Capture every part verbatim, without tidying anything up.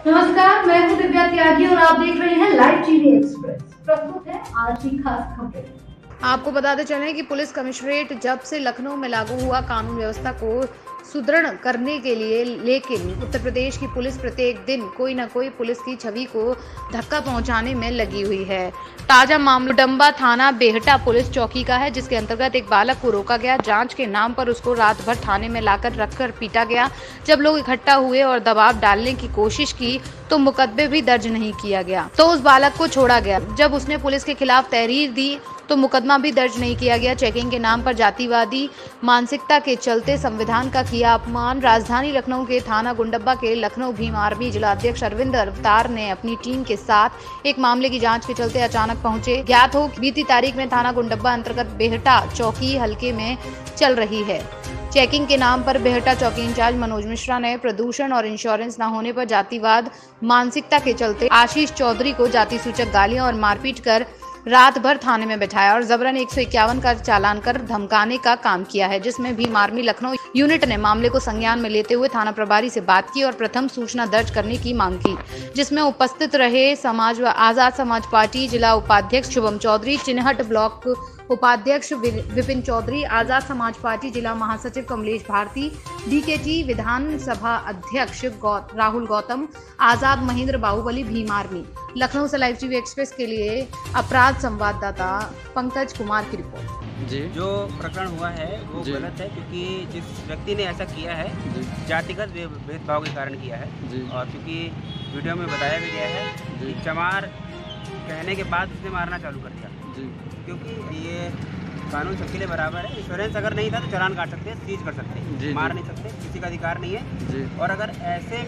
नमस्कार, मैं हूं दिव्या त्यागी और आप देख रहे हैं लाइव टीवी एक्सप्रेस। प्रस्तुत है आज की खास खबरें। आपको बताते चलें कि पुलिस कमिश्नरेट जब से लखनऊ में लागू हुआ कानून व्यवस्था को सुदृढ़ करने के लिए, लेकिन उत्तर प्रदेश की पुलिस प्रत्येक दिन कोई न कोई पुलिस की छवि को धक्का पहुंचाने में लगी हुई है। ताजा मामला डंबा थाना बेहटा पुलिस चौकी का है, जिसके अंतर्गत एक बालक को रोका गया। जांच के नाम पर उसको रात भर थाने में लाकर रखकर पीटा गया। जब लोग इकट्ठा हुए और दबाव डालने की कोशिश की तो मुकदमे भी दर्ज नहीं किया गया, तो उस बालक को छोड़ा गया। जब उसने पुलिस के खिलाफ तहरीर दी तो मुकदमा भी दर्ज नहीं किया गया। चेकिंग के नाम पर जातिवादी मानसिकता के चलते संविधान का किया अपमान। राजधानी लखनऊ के थाना गुंडब्बा के लखनऊ भीम आर्मी जिला अध्यक्ष अरविंद अवतार ने अपनी टीम के साथ एक मामले की जांच के चलते अचानक पहुंचे। ज्ञात हो बीती तारीख में थाना गुंडब्बा अंतर्गत बेहटा चौकी हल्के में चल रही है। चेकिंग के नाम पर बेहटा चौकी इंचार्ज मनोज मिश्रा ने प्रदूषण और इंश्योरेंस न होने पर जातिवाद मानसिकता के चलते आशीष चौधरी को जाति सूचक गालियां और मारपीट कर रात भर थाने में बैठाया और जबरन एक सौ इक्यावन का चालान कर धमकाने का काम किया है, जिसमें भीम आर्मी लखनऊ यूनिट ने मामले को संज्ञान में लेते हुए थाना प्रभारी से बात की और प्रथम सूचना दर्ज करने की मांग की, जिसमें उपस्थित रहे समाज व आजाद समाज पार्टी जिला उपाध्यक्ष शुभम चौधरी, चिन्हट ब्लॉक उपाध्यक्ष विपिन चौधरी, आजाद समाज पार्टी जिला महासचिव कमलेश भारती, डीकेटी विधानसभा अध्यक्ष गौ, राहुल गौतम, आजाद महेंद्र बाहुबली, भीम आर्मी। लखनऊ से लाइव टीवी एक्सप्रेस के लिए अपराध संवाददाता पंकज कुमार की रिपोर्ट। जी, जो प्रकरण हुआ है वो गलत है, क्योंकि जिस व्यक्ति ने ऐसा किया है जातिगत भेदभाव के कारण किया है। और क्योंकि वीडियो में बताया भी गया है कि चमार कहने के बाद उसने मारना चालू कर दिया, क्योंकि ये कानून सबके लिए बराबर है। इंश्योरेंस अगर नहीं था तो चालान काट सकते हैं, सीज कर सकते हैं, मार नहीं सकते, किसी का अधिकार नहीं है। और अगर ऐसे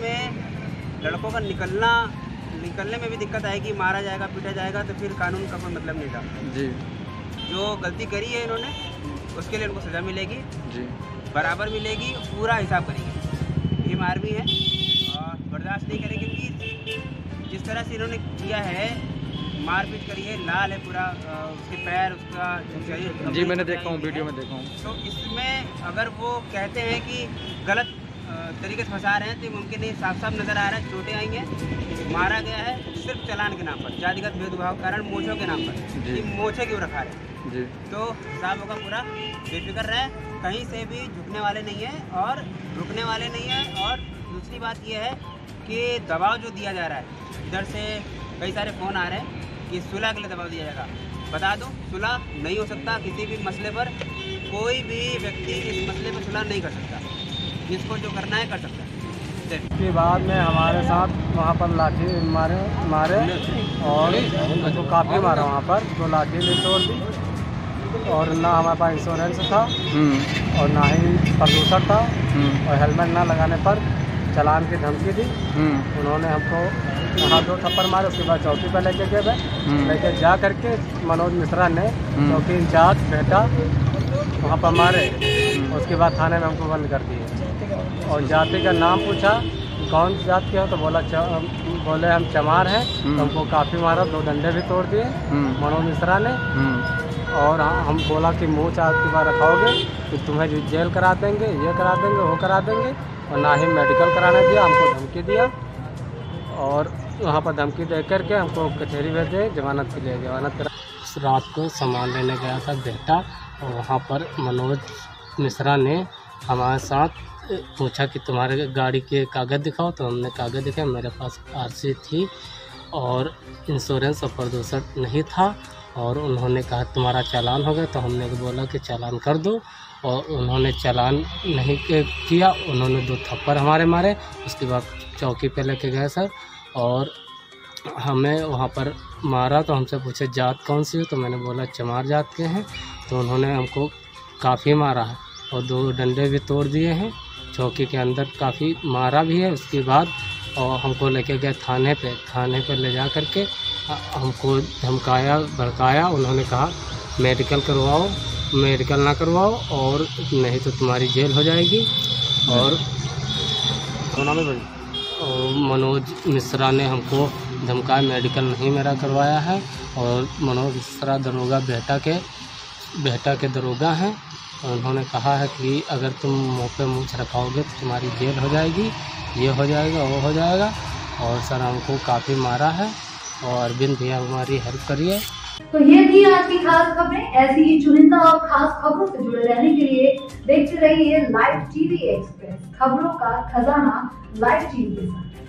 में लड़कों का निकलना निकलने में भी दिक्कत आएगी, मारा जाएगा, पीटा जाएगा, तो फिर कानून का कोई मतलब नहीं था। जी, जो गलती करी है इन्होंने उसके लिए उनको सज़ा मिलेगी, जी बराबर मिलेगी, पूरा हिसाब करेंगे। भीम आर्मी है और बर्दाश्त नहीं करेंगे, क्योंकि जिस तरह से इन्होंने किया है, मारपीट करी है, लाल है पूरा उसके पैर, उसका जी मैंने देखा हूँ, वीडियो में देखा हूँ। तो इसमें अगर वो कहते हैं कि गलत तरीके से फंसा रहे हैं तो मुमकिन नहीं, साफ साफ नज़र आ रहा है चोटें आई हैं, मारा गया है सिर्फ चालान के नाम पर, जातिगत भेदभाव के कारण, मोछों के नाम पर कि मोछे क्यों रखा रहे जी। तो साहब होगा पूरा बेफिक्र रहे, कहीं से भी झुकने वाले नहीं है और रुकने वाले नहीं है। और दूसरी बात यह है कि दबाव जो दिया जा रहा है, इधर से कई सारे फ़ोन आ रहे हैं कि सुलह के लिए दबाव दिया जाएगा। बता दूं, सुलह नहीं हो सकता किसी भी मसले पर। कोई भी व्यक्ति इस मसले पर सुलह नहीं कर सकता, जिसको जो करना है कर सकता है। उसके बाद में हमारे साथ वहाँ पर लाठी मारे मारे और उनको काफ़ी मारा वहाँ पर, तो लाठी भी तोड़ दी। और ना हमारे पास इंश्योरेंस था और ना ही प्रदूषण था, और हेलमेट ना लगाने पर चालान की धमकी दी। उन्होंने हमको वहाँ दो थप्पड़ मारे, उसके बाद चौकी पर लेके गए। लेके जा करके मनोज मिश्रा ने चौकी इंचार्ज बेटा वहाँ पर मारे, उसके बाद थाने में हमको बंद कर दिए। और जाति का नाम पूछा, कौन सी जात के हो, तो बोला च, बोले हम चमार हैं। तो हमको काफ़ी मारा, दो डंडे भी तोड़ दिए मनोज मिश्रा ने। और हम बोला कि मुँह चार की बार रखाओगे तो तुम्हें जेल करा देंगे, ये करा देंगे, वो करा देंगे। और ना ही मेडिकल कराने दिया, हमको धमकी दिया। और वहाँ पर धमकी दे करके हमको कचहरी भेजे जमानत के लिए। जमानत करा उस रात को सामान लेने गया था बेटा, और वहाँ पर मनोज मिश्रा ने हमारे साथ पूछा कि तुम्हारे गाड़ी के कागज़ दिखाओ, तो हमने कागज़ दिखाए। मेरे पास आरसी थी और इंश्योरेंस और प्रदूषण नहीं था। और उन्होंने कहा तुम्हारा चालान हो गया, तो हमने बोला कि चालान कर दो। और उन्होंने चालान नहीं किया, उन्होंने दो थप्पड़ हमारे मारे। उसके बाद चौकी पे लेके गए सर, और हमें वहाँ पर मारा। तो हमसे पूछे जात कौन सी हो, तो मैंने बोला चमार जात के हैं। तो उन्होंने हमको काफ़ी मारा है और दो डंडे भी तोड़ दिए हैं, चौकी के अंदर काफ़ी मारा भी है। उसके बाद और हमको लेके गए थाने पे। थाने पे ले जा कर के हमको धमकाया, भड़काया। उन्होंने कहा मेडिकल करवाओ, मेडिकल ना करवाओ और नहीं तो तुम्हारी जेल हो जाएगी। और मनोज मिश्रा ने हमको धमकाया, मेडिकल नहीं मेरा करवाया है। और मनोज मिश्रा दरोगा बेहटा के बेहटा के दरोगा हैं। उन्होंने कहा है कि अगर तुम मुँह पे मूछ रखाओगे तो तुम्हारी जेल हो जाएगी, ये हो जाएगा, वो हो जाएगा। और सर हमको काफ़ी मारा है और बिन भैया हमारी हेल्प करिए। तो ये थी आज की खास खबरें। ऐसी ही चुनिंदा और खास खबरों से जुड़े रहने के लिए देखते रहिए लाइव टीवी एक्सप्रेस, खबरों का खजाना लाइव टीवी के साथ।